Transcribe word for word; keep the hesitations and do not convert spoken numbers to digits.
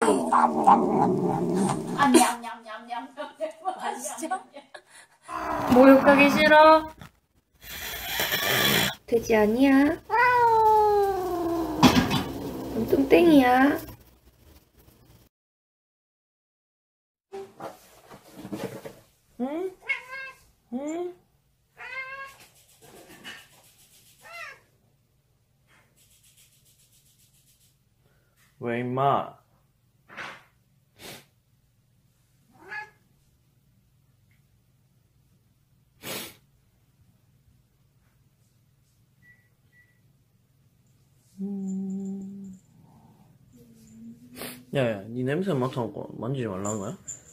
아, 냠냠냠냠냠. 맛있죠? 목욕하기 싫어? 돼지 아니야? 넌 뚱땡이야. 응? 응? 왜 임마? 음... 야야, 니 냄새 맡아놓고 만지지 말라는 거야?